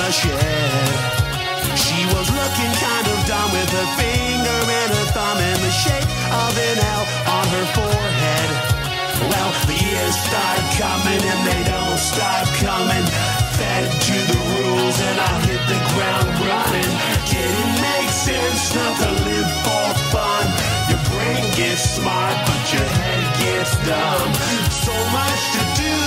the shed. She was looking kind of dumb with her finger and her thumb in the shape of an L on her forehead. Well, the years start coming and they don't stop coming. Fed to the rules and I hit the ground running. Didn't make sense not to live for fun. Your brain gets smart but your head gets dumb. So much to do